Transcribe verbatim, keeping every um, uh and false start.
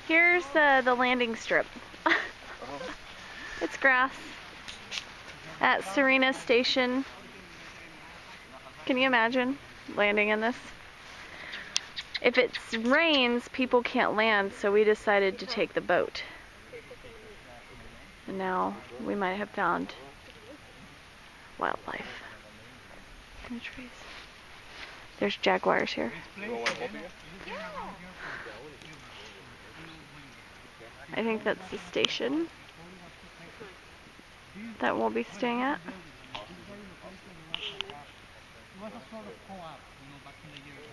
Here's uh, the landing strip. It's grass at Serena Station. Can you imagine landing in this? If it rains, people can't land, so we decided to take the boat. And now we might have found wildlife in the trees. There's jaguars here. I think that's the station that we'll be staying at.